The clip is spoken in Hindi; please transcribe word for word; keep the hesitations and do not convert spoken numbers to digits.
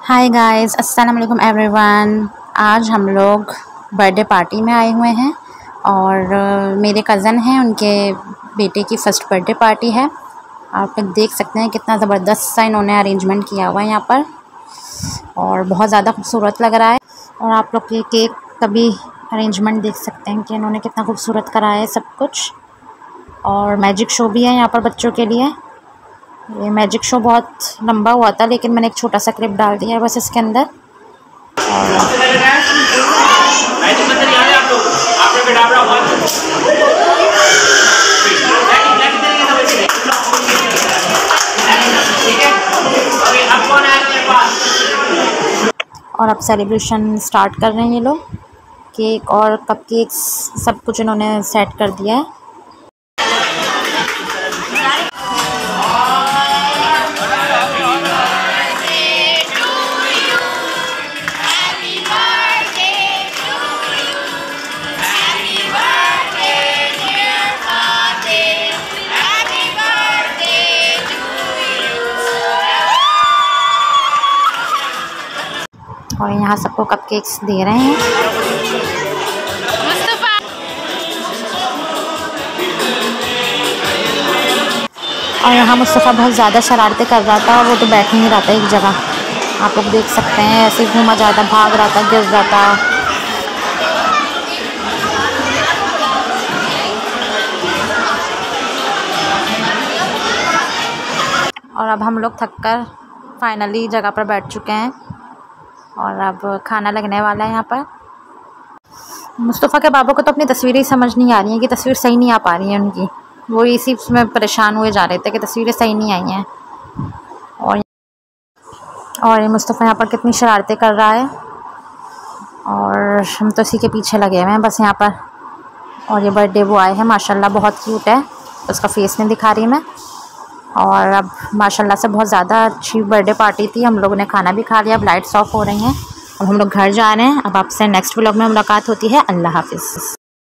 हाय गाइस, अस्सलाम वालेकुम एवरीवन। आज हम लोग बर्थडे पार्टी में आए हुए हैं और मेरे कज़न हैं, उनके बेटे की फ़र्स्ट बर्थडे पार्टी है। आप लोग देख सकते हैं कितना ज़बरदस्त सा इन्होंने अरेंजमेंट किया हुआ है यहाँ पर और बहुत ज़्यादा खूबसूरत लग रहा है। और आप लोग ये केक का भी अरेंजमेंट देख सकते हैं कि इन्होंने कितना खूबसूरत कराया है सब कुछ। और मैजिक शो भी है यहाँ पर बच्चों के लिए। ये मैजिक शो बहुत लंबा हुआ था, लेकिन मैंने एक छोटा सा क्लिप डाल दिया है बस इसके अंदर। और अब सेलिब्रेशन स्टार्ट कर रहे हैं ये लोग। केक और कपकेक्स सब कुछ इन्होंने सेट कर दिया है। और यहाँ सबको कपकेक्स दे रहे हैं। और यहाँ मुस्तफ़ा बहुत ज़्यादा शरारतें कर रहा था, वो तो बैठ नहीं रहा था एक जगह। आप लोग देख सकते हैं ऐसे घूमा जाता, भाग रहा था, गिर रहा था। और अब हम लोग थक कर फाइनली जगह पर बैठ चुके हैं और अब खाना लगने वाला है यहाँ पर। मुस्तफ़ा के बाबा को तो अपनी तस्वीरें ही समझ नहीं आ रही हैं कि तस्वीर सही नहीं आ पा रही है उनकी। वो इसी में परेशान हुए जा रहे थे कि तस्वीरें सही नहीं आई हैं। और और ये मुस्तफ़ा यहाँ पर कितनी शरारतें कर रहा है और हम तो इसी के पीछे लगे हुए हैं बस यहाँ पर। और ये बर्थडे वो आए हैं, माशाल्लाह बहुत क्यूट है, उसका फेस नहीं दिखा रही मैं। और अब माशाल्लाह से बहुत ज़्यादा अच्छी बर्थडे पार्टी थी। हम लोगों ने खाना भी खा लिया, अब लाइट्स ऑफ हो रही हैं। अब हम लोग घर जा रहे हैं। अब आपसे नेक्स्ट व्लॉग में मुलाकात होती है। अल्लाह हाफिज़।